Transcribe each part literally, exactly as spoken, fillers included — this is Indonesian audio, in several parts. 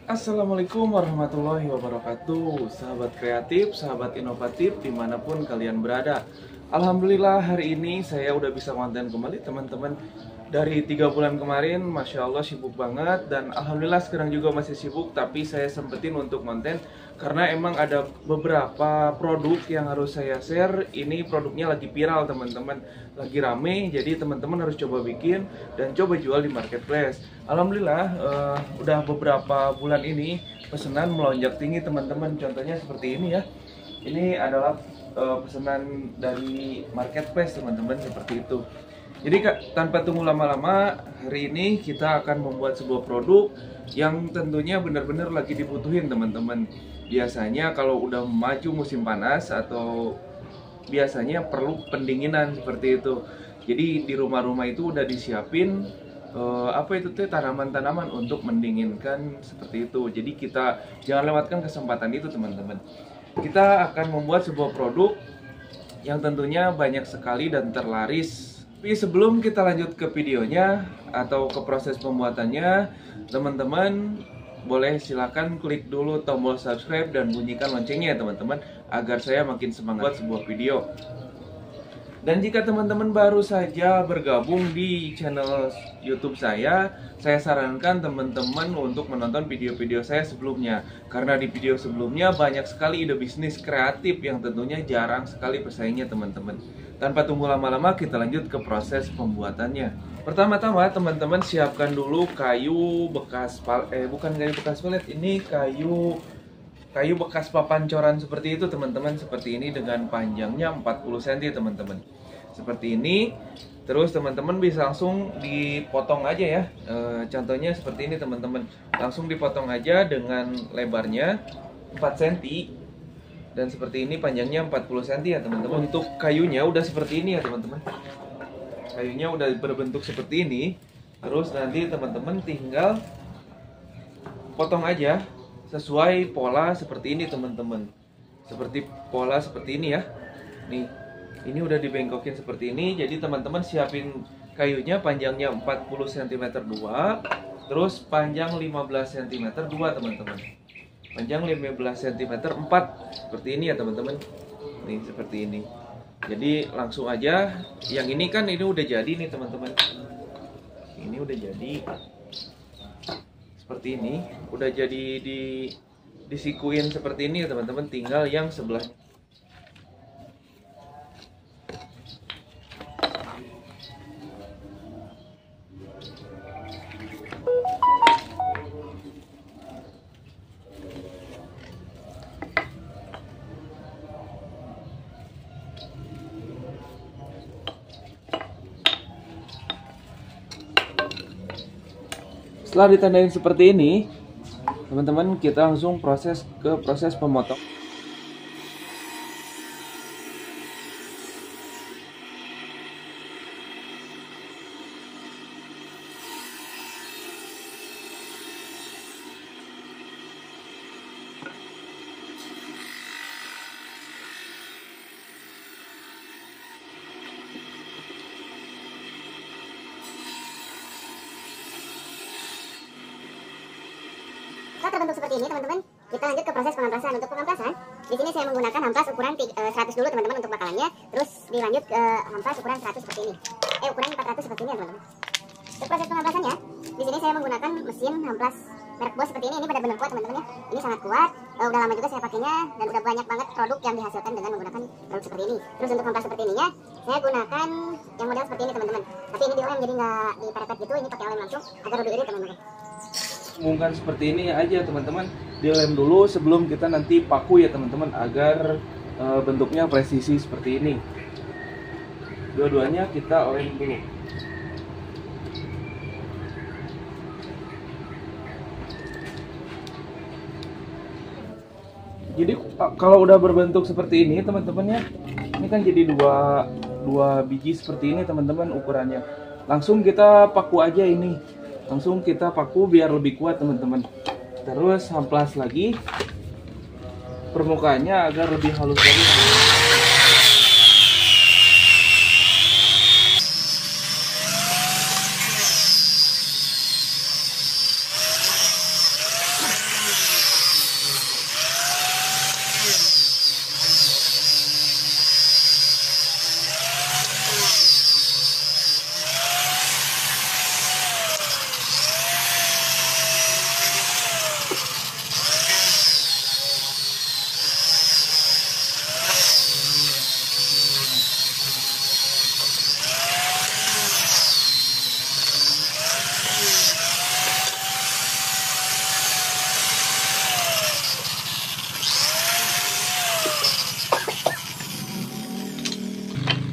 Assalamualaikum warahmatullahi wabarakatuh. Sahabat kreatif, sahabat inovatif dimanapun kalian berada. Alhamdulillah hari ini saya udah bisa konten kembali teman-teman. Dari tiga bulan kemarin Masya Allah sibuk banget. Dan Alhamdulillah sekarang juga masih sibuk. Tapi saya sempetin untuk konten karena emang ada beberapa produk yang harus saya share. Ini produknya lagi viral teman-teman, lagi rame. Jadi teman-teman harus coba bikin dan coba jual di marketplace. Alhamdulillah uh, udah beberapa bulan ini pesanan melonjak tinggi teman-teman. Contohnya seperti ini ya. Ini adalah uh, pesanan dari marketplace teman-teman, seperti itu. Jadi tanpa tunggu lama-lama, hari ini kita akan membuat sebuah produk yang tentunya benar-benar lagi dibutuhin teman-teman. Biasanya kalau udah maju musim panas atau biasanya perlu pendinginan seperti itu. Jadi di rumah-rumah itu udah disiapin uh, apa itu tuh tanaman-tanaman untuk mendinginkan seperti itu. Jadi kita jangan lewatkan kesempatan itu teman-teman. Kita akan membuat sebuah produk yang tentunya banyak sekali dan terlaris. Tapi sebelum kita lanjut ke videonya atau ke proses pembuatannya, teman-teman boleh silakan klik dulu tombol subscribe dan bunyikan loncengnya ya teman-teman, agar saya makin semangat buat sebuah video. Dan jika teman-teman baru saja bergabung di channel YouTube saya, saya sarankan teman-teman untuk menonton video-video saya sebelumnya. Karena di video sebelumnya banyak sekali ide bisnis kreatif yang tentunya jarang sekali pesaingnya teman-teman. Tanpa tunggu lama-lama, kita lanjut ke proses pembuatannya. Pertama-tama teman-teman siapkan dulu kayu bekas pal eh bukan kayu bekas palet, ini kayu kayu bekas papancoran seperti itu teman-teman, seperti ini dengan panjangnya empat puluh sentimeter teman-teman. Seperti ini. Terus teman-teman bisa langsung dipotong aja ya. E, contohnya seperti ini teman-teman. Langsung dipotong aja dengan lebarnya empat sentimeter dan seperti ini panjangnya empat puluh sentimeter ya teman-teman. Untuk kayunya udah seperti ini ya teman-teman. Kayunya udah berbentuk seperti ini. Terus nanti teman-teman tinggal potong aja sesuai pola seperti ini teman-teman. Seperti pola seperti ini ya. Nih, ini udah dibengkokin seperti ini. Jadi teman-teman siapin kayunya panjangnya empat puluh sentimeter dua, terus panjang lima belas sentimeter dua teman-teman. Panjang lima belas sentimeter empat, seperti ini ya teman-teman. Nih seperti ini. Jadi langsung aja. Yang ini kan ini udah jadi nih teman-teman. Ini udah jadi. Seperti ini, udah jadi di disikuin seperti ini ya teman-teman. Tinggal yang sebelah. Setelah ditandain seperti ini, teman-teman kita langsung proses ke proses pemotong. Setelah terbentuk seperti ini teman-teman, kita lanjut ke proses pengamplasan. Untuk pengamplasan, di sini saya menggunakan hampas ukuran seratus dulu teman-teman untuk bakalannya. Terus dilanjut ke hampas ukuran seratus seperti ini. Eh ukuran empat ratus seperti ini ya teman-teman. Untuk proses pengamplasannya, di sini saya menggunakan mesin hamplas merek Bosch seperti ini. Ini benar-benar kuat teman-teman ya. Ini sangat kuat. Uh, udah lama juga saya pakainya dan udah banyak banget produk yang dihasilkan dengan menggunakan produk seperti ini. Terus untuk hamplas seperti ininya, saya gunakan yang model seperti ini teman-teman. Tapi ini dilem jadi nggak dipepet gitu. Ini pakai lem langsung agar lebih irit teman-teman. Mungkin seperti ini aja teman-teman, dilem dulu sebelum kita nanti paku ya teman-teman, agar e, bentuknya presisi seperti ini. Dua-duanya kita lem dulu. Jadi kalau udah berbentuk seperti ini teman-teman ya, ini kan jadi dua dua biji seperti ini teman-teman ukurannya. Langsung kita paku aja ini. Langsung kita paku biar lebih kuat teman-teman. Terus hamplas lagi permukaannya agar lebih halus lagi.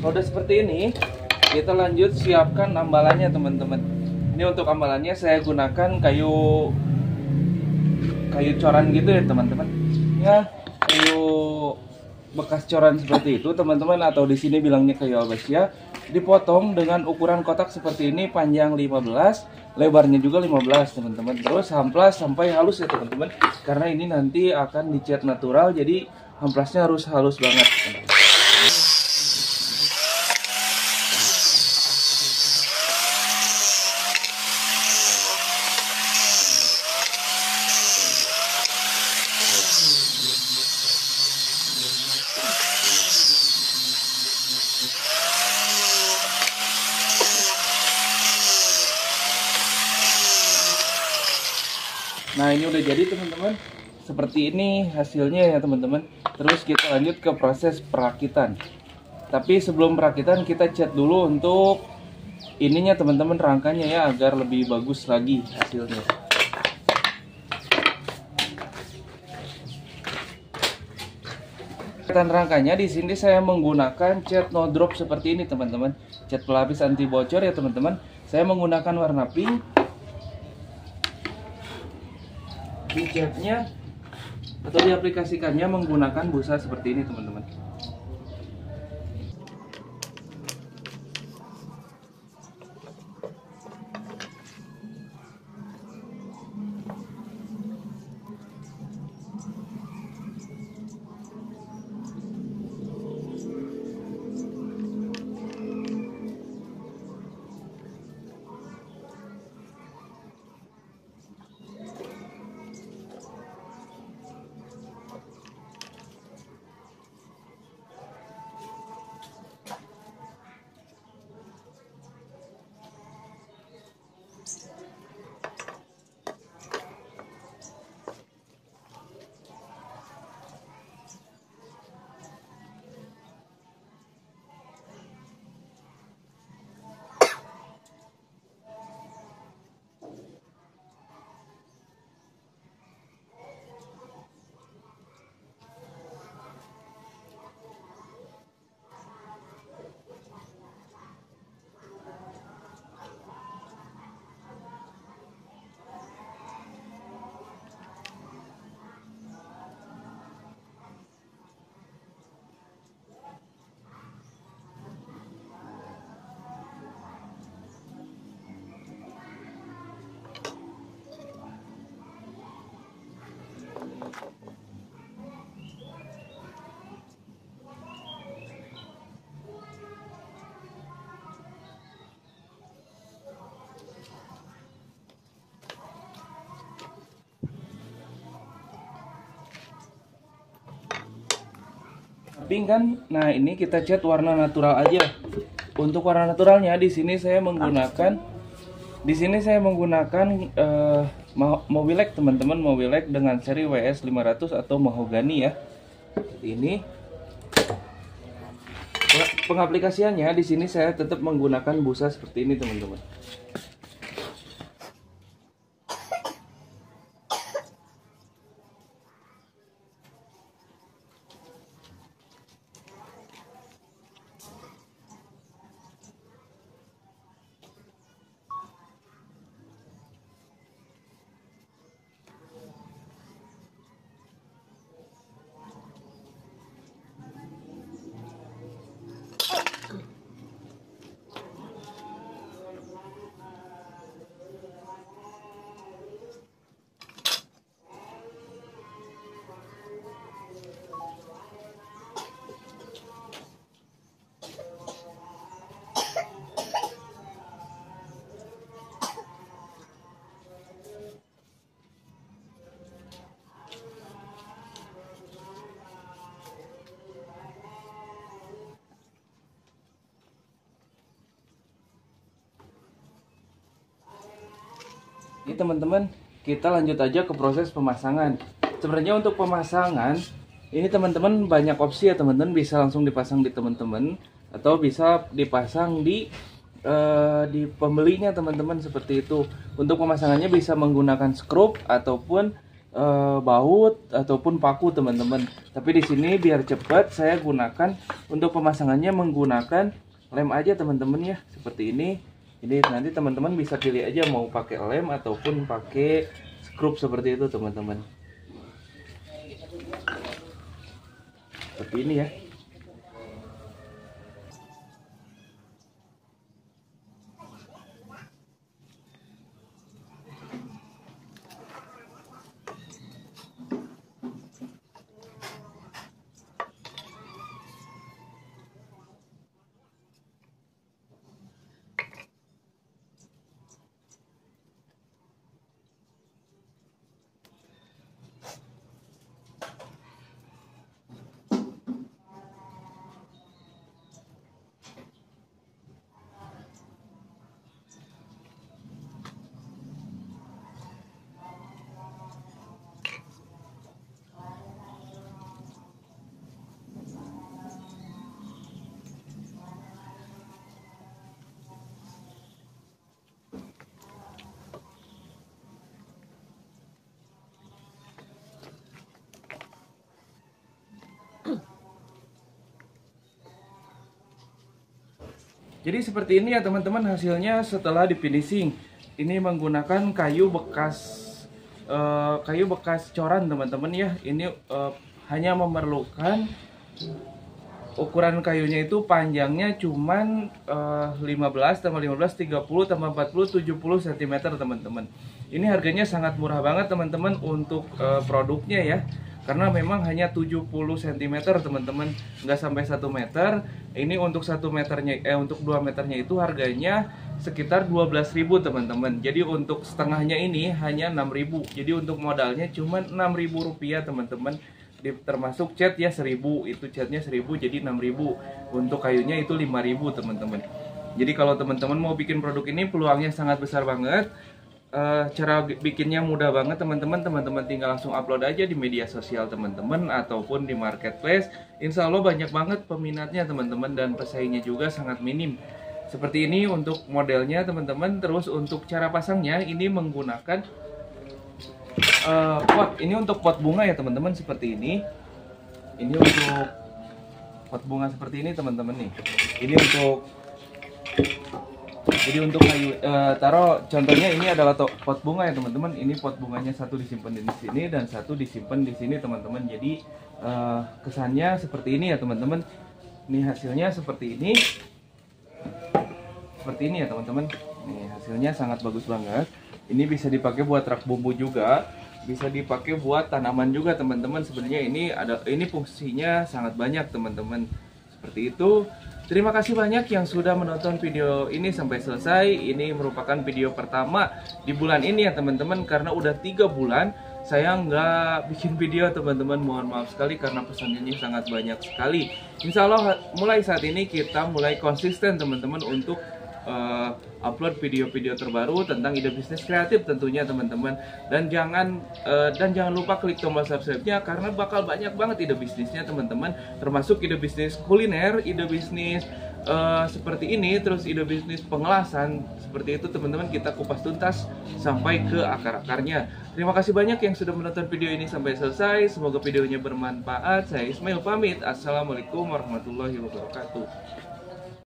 Kalau udah seperti ini, kita lanjut siapkan ambalannya teman-teman. Ini untuk ambalannya saya gunakan kayu kayu coran gitu ya teman-teman. Ya, kayu bekas coran seperti itu teman-teman, atau di sini bilangnya kayu albasia. Dipotong dengan ukuran kotak seperti ini, panjang lima belas, lebarnya juga lima belas teman-teman. Terus hamplas sampai halus ya teman-teman, karena ini nanti akan dicat natural, jadi hamplasnya harus halus banget. Nah, ini udah jadi teman-teman. Seperti ini hasilnya ya teman-teman. Terus kita lanjut ke proses perakitan. Tapi sebelum perakitan kita cat dulu untuk ininya teman-teman, rangkanya ya, agar lebih bagus lagi hasilnya. Perakitan rangkanya di sini saya menggunakan cat no drop seperti ini teman-teman. Cat pelapis anti bocor ya teman-teman. Saya menggunakan warna pink. Dicatnya atau diaplikasikannya menggunakan busa seperti ini teman-teman. Pink kan? Nah, ini kita cat warna natural aja. Untuk warna naturalnya di sini saya menggunakan di sini saya menggunakan uh, Mobilek teman-teman, Mobilek dengan seri W S lima ratus atau mahogani ya. Ini pengaplikasiannya di sini saya tetap menggunakan busa seperti ini teman-teman. Ini teman-teman, kita lanjut aja ke proses pemasangan. Sebenarnya untuk pemasangan ini teman-teman banyak opsi ya teman-teman, bisa langsung dipasang di teman-teman atau bisa dipasang di uh, di pembelinya teman-teman seperti itu. Untuk pemasangannya bisa menggunakan skrup ataupun uh, baut ataupun paku teman-teman. Tapi di sini biar cepat saya gunakan untuk pemasangannya menggunakan lem aja teman-teman ya, seperti ini. Ini nanti teman-teman bisa pilih aja mau pakai lem ataupun pakai skrup seperti itu teman-teman. Seperti ini ya. Jadi seperti ini ya teman-teman hasilnya setelah di finishing. Ini menggunakan kayu bekas uh, kayu bekas coran teman-teman ya. Ini uh, hanya memerlukan ukuran kayunya itu panjangnya cuman uh, lima belas tambah lima belas, tiga puluh tambah empat puluh, tujuh puluh sentimeter teman-teman. Ini harganya sangat murah banget teman-teman untuk uh, produknya ya. Karena memang hanya tujuh puluh sentimeter teman-teman, nggak sampai satu meter. Ini untuk satu meternya eh untuk dua meternya itu harganya sekitar dua belas ribu teman-teman. Jadi untuk setengahnya ini hanya enam ribu. Jadi untuk modalnya cuma enam ribu rupiah teman-teman. Termasuk cat ya seribu, itu catnya seribu jadi enam ribu. Untuk kayunya itu lima ribu teman-teman. Jadi kalau teman-teman mau bikin produk ini peluangnya sangat besar banget. Uh, cara bikinnya mudah banget teman-teman. Teman-teman tinggal langsung upload aja di media sosial teman-teman ataupun di marketplace. Insya Allah banyak banget peminatnya teman-teman dan pesaingnya juga sangat minim. Seperti ini untuk modelnya teman-teman. Terus untuk cara pasangnya ini menggunakan uh, pot. Ini untuk pot bunga ya teman-teman, seperti ini. Ini untuk pot bunga seperti ini teman-teman nih. Ini untuk Jadi untuk kayu uh, taruh contohnya ini adalah pot bunga ya teman-teman. Ini pot bunganya satu disimpan di sini dan satu disimpan di sini teman-teman. Jadi uh, kesannya seperti ini ya teman-teman. Ini hasilnya seperti ini. Seperti ini ya teman-teman. Nih hasilnya sangat bagus banget. Ini bisa dipakai buat rak bumbu juga, bisa dipakai buat tanaman juga teman-teman. Sebenarnya ini ada ini fungsinya sangat banyak teman-teman. Seperti itu. Terima kasih banyak yang sudah menonton video ini sampai selesai. Ini merupakan video pertama di bulan ini ya teman-teman. Karena udah tiga bulan saya nggak bikin video teman-teman. Mohon maaf sekali karena pesannya sangat banyak sekali. Insya Allah mulai saat ini kita mulai konsisten teman-teman untuk uh, upload video-video terbaru tentang ide bisnis kreatif tentunya teman-teman. Dan jangan uh, dan jangan lupa klik tombol subscribe-nya karena bakal banyak banget ide bisnisnya teman-teman, termasuk ide bisnis kuliner, ide bisnis uh, seperti ini, terus ide bisnis pengelasan seperti itu teman-teman. Kita kupas tuntas sampai ke akar-akarnya. Terima kasih banyak yang sudah menonton video ini sampai selesai. Semoga videonya bermanfaat. Saya Ismail pamit. Assalamualaikum warahmatullahi wabarakatuh.